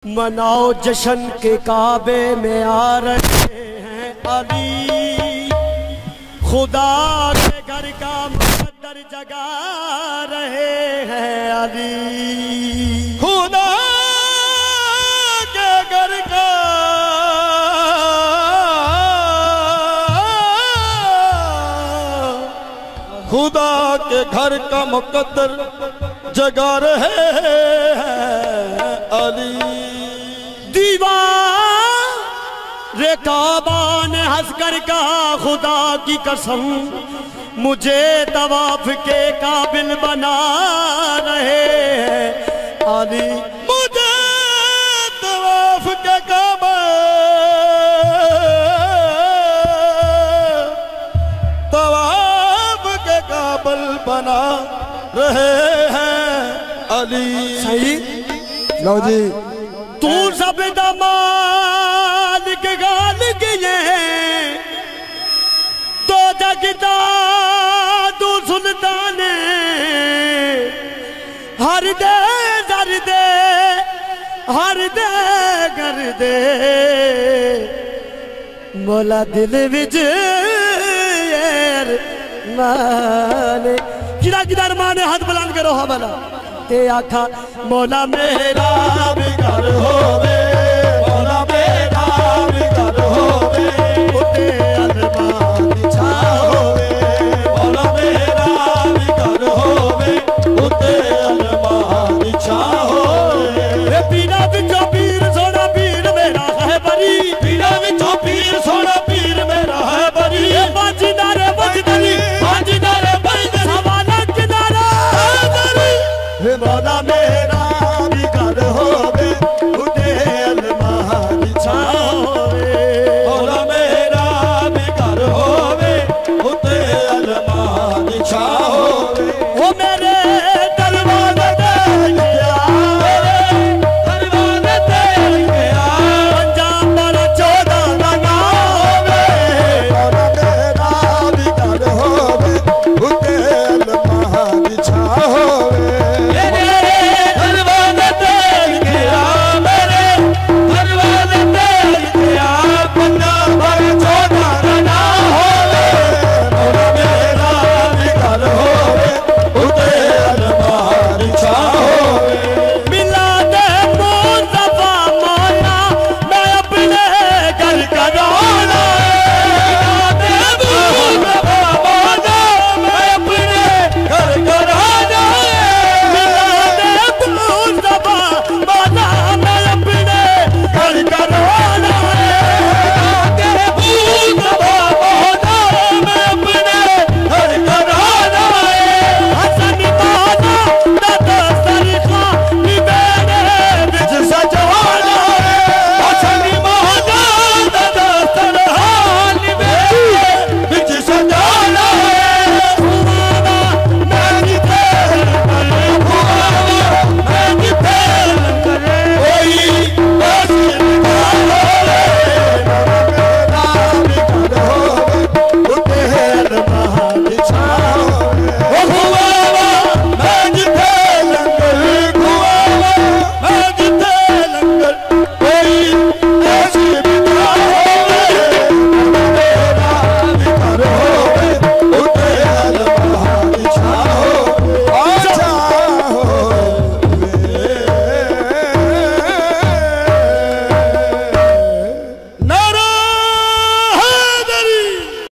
मनाओ जश्न के काबे में आ रहे हैं अली, खुदा के घर का मुकद्दर जगा रहे हैं अली। खुदा के घर का खुदा के घर का मुकद्दर जगा रहे हैं अली। दीवार काबा ने हंसकर कहा खुदा की कसम मुझे तवाफ के काबिल बना रहे हैं अली। मुझे तवाफ के काबिल बना रहे हैं अली। सही लो जी। तू सब मालिक गाल किए तो जगदा तू सुल्तान हर दे दर दे हर दे कर दे मोला दिल विच माने किरा किधर माने हाथ बुलंद करो हवाला ते आखा मौला मेरा भी घर होवे, मौला मेरा भी घर होवे, उते अलमान छा होवे, मौला मेरा भी घर होवे, उते अलमान छा होवे। पीरा विचों पीर सोना पीर मेरा है बरी, पीरा विचों पीर सोना पीर मेरा है बरी। बाजीदारे बजदली बाजीदारे बजदली सवाला किनारा मौला मेरा